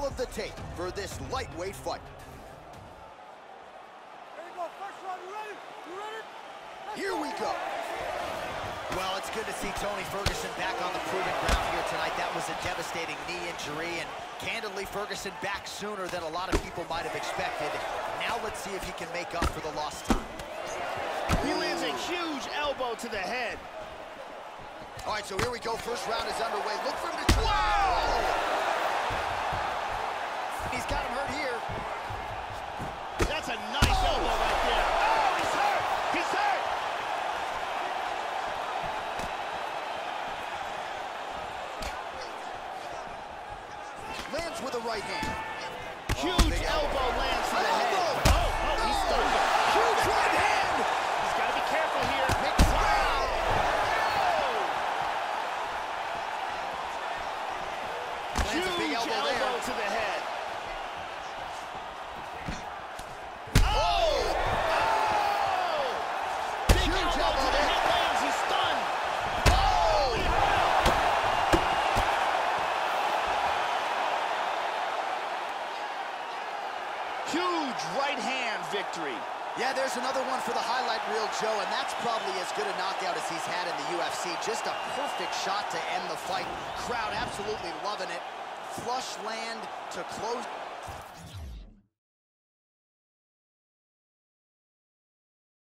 all of the tape for this lightweight fight. Here you go, first round, you ready? You ready? Here we go. Well, it's good to see Tony Ferguson back on the proven ground here tonight. That was a devastating knee injury, and candidly, Ferguson back sooner than a lot of people might have expected. Now let's see if he can make up for the lost time. He lands a huge elbow to the head. All right, so here we go. First round is underway. Look for him to... Wow! He's got him hurt here. That's a nice elbow right there. Oh, he's hurt! He's hurt! Lands with a right hand. Huge elbow lands to the head. Oh, he's stunned him. Huge right hand! He's got to be careful here. Wow! Lands a big Huge elbow there. elbow to the head. Big Huge elbow to the there. head lands. He's stunned. Huge right hand victory. Yeah, there's another one for the highlight reel, Joe, and that's probably as good a knockout as he's had in the UFC. Just a perfect shot to end the fight. Crowd absolutely loving it. Flush land to close.